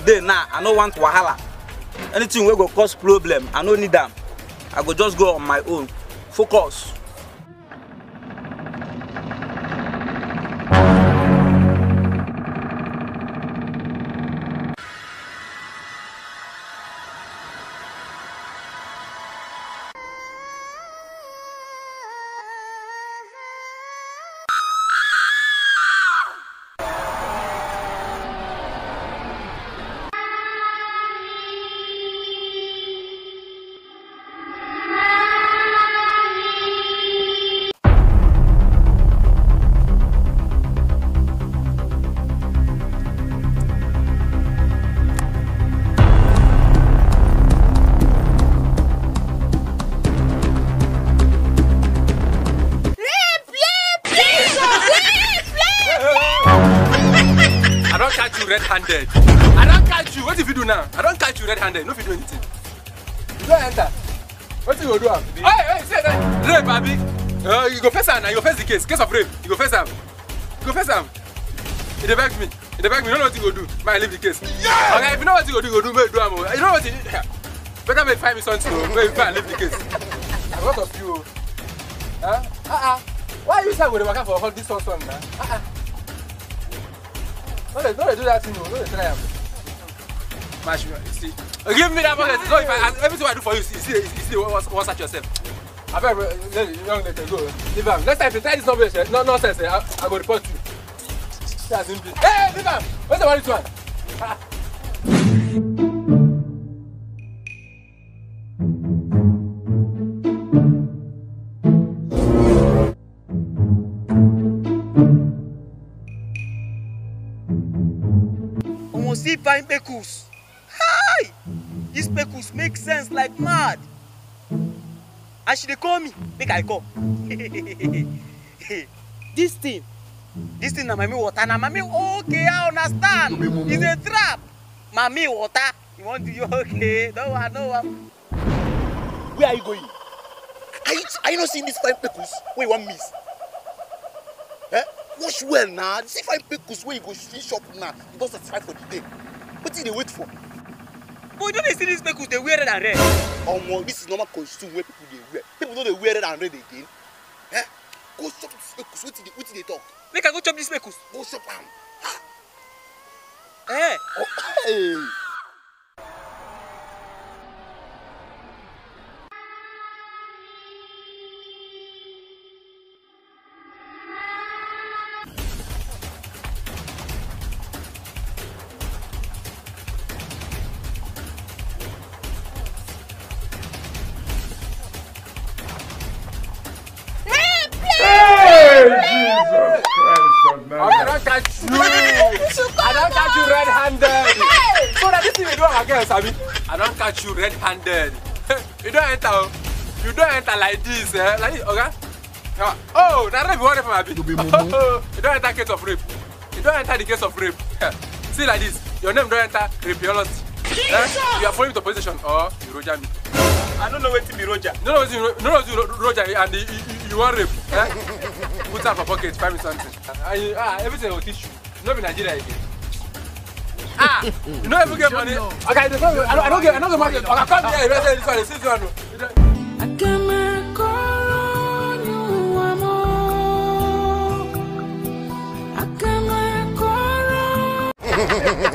today now, I no want wahala. Anything wey go cause problem, I no need them. I go just go on my own. Focus. Red-handed. I don't catch you. What if you do now? I don't catch you red-handed. No, if you do anything. You don't enter. What you go do? Hey, say that. Rape, Abi. You go face now. You go face the case. Case of rape. You go face him. You go face him. He beg me. He beg me. You know what you go do? Might leave the case. Yeah. Okay, if you know what you go do, do. You know what you do? Better make 5 minutes to leave the case. A lot of you. Why are you saying we're working for this song now? No, they do that thing. No, they try. Mash, see. Give me that bucket. So if everything I do for you, see what's at yourself. I better let go. Leave him. Next time if you try this nonsense, I go report you. Hey, leave him. What's the one? See fine pecus. Hi! These pecus make sense like mad. And she dey call me, make I come. This thing na mami water. Na mami, okay, I understand. It's a trap. Mami water. You want to you okay? No one. Where are you going? Are you not seeing this fine pecus? Where you want miss? Wash well now. See fine pecus where you go fish shop now. You don't satisfy for the day. What did they wait for? But don't they see these pecus? They wear red and red. Oh, this is normal costume where people they wear. People don't they wear red and red again. Go shop this pecus. What did they talk? Make I go chop this pecus. Go shop them. Eh? Oh, hey. I don't catch you. I don't catch you red-handed. So that this thing you do again, Sabi. I don't catch you red-handed. You don't enter. You don't enter like this, like this, okay? Oh, that rape one from Abi. You don't enter case of rape. You don't enter the case of rape. See like this. Your name don't enter rapeologist. You are following the position or you Roger me. I don't know where to be Roger. No, Roger, and you want rape. Put out for pocket, 5 minutes something. Everything will teach you. Not in Nigeria again. You know if you get money. Okay, I don't get money. Okay, come here. This one, this one. I can't call you amor. I can't call.